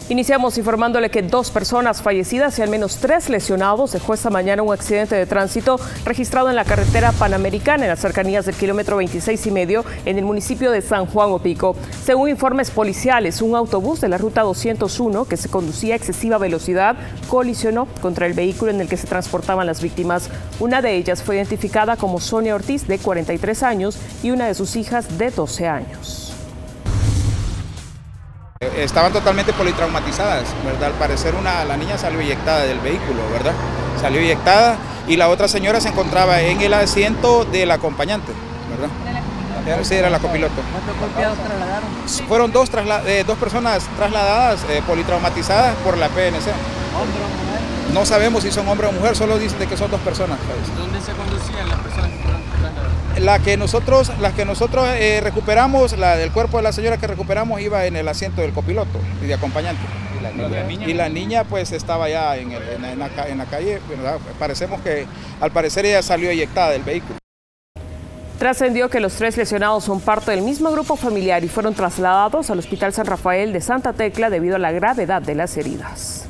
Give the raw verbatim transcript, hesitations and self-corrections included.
Iniciamos informándole que dos personas fallecidas y al menos tres lesionados dejó esta mañana un accidente de tránsito registrado en la carretera Panamericana en las cercanías del kilómetro veintiséis y medio en el municipio de San Juan Opico. Según informes policiales, un autobús de la ruta doscientos uno que se conducía a excesiva velocidad colisionó contra el vehículo en el que se transportaban las víctimas. Una de ellas fue identificada como Sonia Ortiz, de cuarenta y tres años, y una de sus hijas de doce años. Estaban totalmente politraumatizadas, ¿verdad? Al parecer una, la niña salió eyectada del vehículo, ¿verdad? Salió eyectada y la otra señora se encontraba en el asiento del acompañante, ¿verdad? ¿Era la sí, era la copiloto. ¿Cuántos golpeados trasladaron? Fueron dos, trasla eh, dos personas trasladadas, eh, politraumatizadas por la P N C. ¿Hombre o mujer? No sabemos si son hombre o mujer, solo dicen de que son dos personas. ¿Sabes? ¿Dónde se conducían las personas que fueron trasladadas? La que nosotros, las que nosotros eh, recuperamos, la del cuerpo de la señora que recuperamos iba en el asiento del copiloto y de acompañante. ¿Y la niña? ¿La niña? Y la niña pues estaba ya en, el, en, en, la, en la calle, ¿verdad? Parecemos que al parecer ella salió eyectada del vehículo. Trascendió que los tres lesionados son parte del mismo grupo familiar y fueron trasladados al Hospital San Rafael de Santa Tecla debido a la gravedad de las heridas.